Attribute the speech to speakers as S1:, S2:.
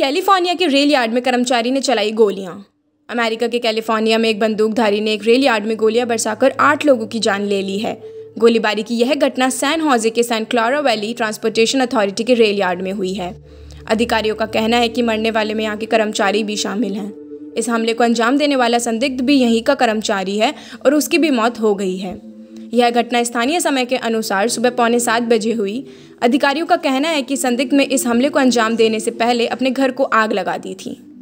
S1: California के rail yard में कर्मचारी ने चलाई गोलियां। अमेरिका के कैलिफोर्निया में एक बंदूकधारी ने एक रेल यार्ड में गोलियां बरसाकर 8 लोगों की जान ले ली है। गोलीबारी की यह घटना सैन होजे के Santa Clara valley transportation authority के रेल यार्ड में हुई है। अधिकारियों का कहना है कि मरने वाले में यहाँ के कर्मचारी भी शामिल हैं। इस हमले को अंजाम देने वाला संदिग्ध भी यहीं का कर्मचारी है और उसकी भी मौत हो गई है। यह घटना स्थानीय समय के अनुसार सुबह 6:45 बजे हुई। अधिकारियों का कहना है कि संदिग्ध में इस हमले को अंजाम देने से पहले अपने घर को आग लगा दी थी।